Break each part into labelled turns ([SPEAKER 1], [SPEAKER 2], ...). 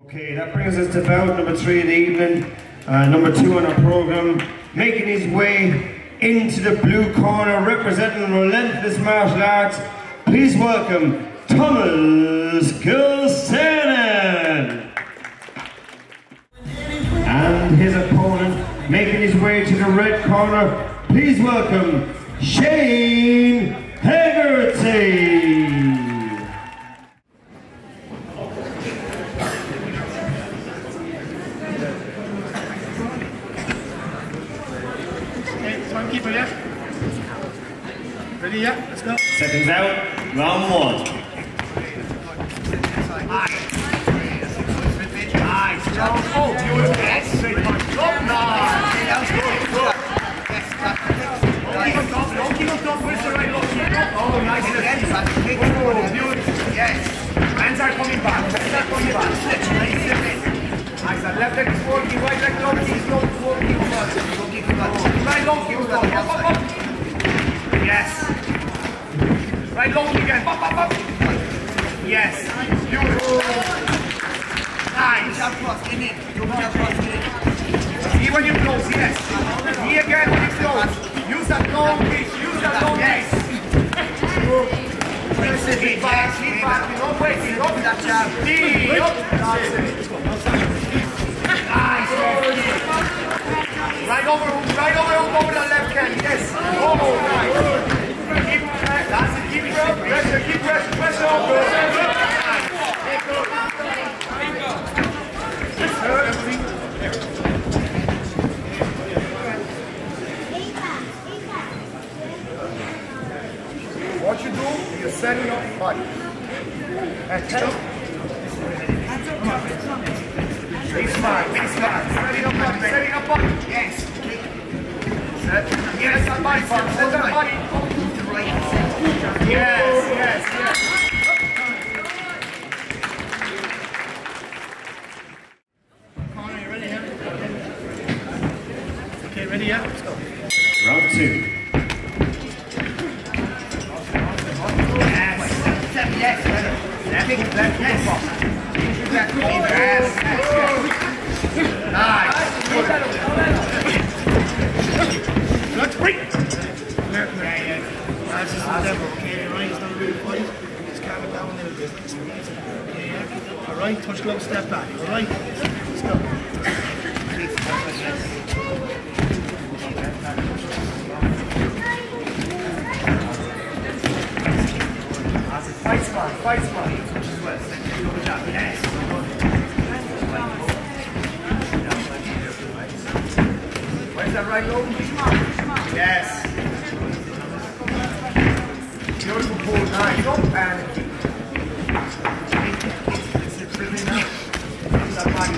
[SPEAKER 1] Okay, that brings us to bout number 3 of the evening, number 2 on our program, making his way into the blue corner, representing Relentless Martial Arts. Please welcome Thomas Gilsenan. And his opponent, making his way to the red corner, please welcome Shane Hegarty.
[SPEAKER 2] Keeper, yeah? Ready, yeah? Let's go.
[SPEAKER 1] Seconds out, round 1.
[SPEAKER 2] Nice. Oh, beautiful. Yes. Top nine. That was good. Good. Don't keep on top. Where's the right look? Oh, nice. Oh, beautiful. Yes. Hands are coming back. Hands are coming back. Nice. Left leg is working. Right leg long. He's not working. Right long. Yes. Right long again. Yes. Beautiful. Nice. See when you close, yes. See again when you close. Use that long piece. Use that long piece. Keep back. No waiting. Up that jab. Nice. Right over the left hand. Yes. Oh, nice. Keep that's it. Keep pressure. Keep pressure over. What you do, you're setting up body. Be smart. Setting up body. Yes. Set. Yes, that body part. Set that body. Yes. Connor, you ready, yeah? Okay, ready, yeah? Let's go.
[SPEAKER 1] Round 2.
[SPEAKER 2] Yes. Nice. Let's break. That's just the devil, okay? Right, it's not really funny. Just calm it down a little bit. Yeah. Alright, touch glove, step back. Alright? Let's go. Fight spot. Yes. Where's that right low? Yes. Beautiful pull. Nice. Up and keep. Watch that body.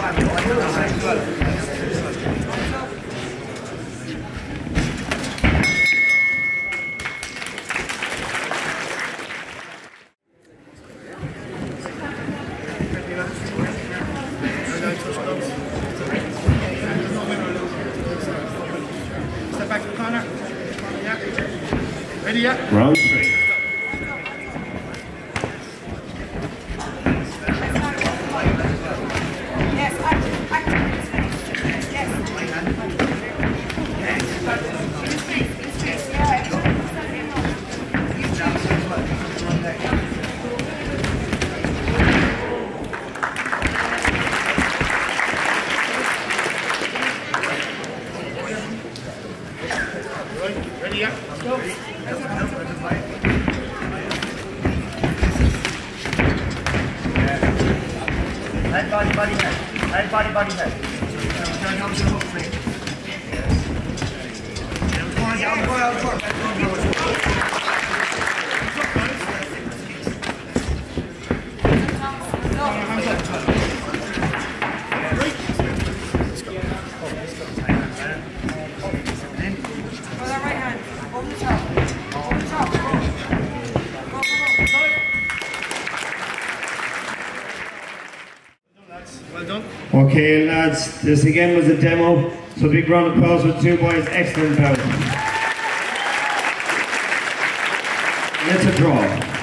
[SPEAKER 2] Step back to the corner. Yeah. Ready, yeah?
[SPEAKER 1] Round 3.
[SPEAKER 2] Ready, yeah? Let's go. Head, body, head. Head, body, head. Well done.
[SPEAKER 1] Okay, lads, this again was a demo, so big round of applause for the 2 boys. Excellent bout. It's a draw.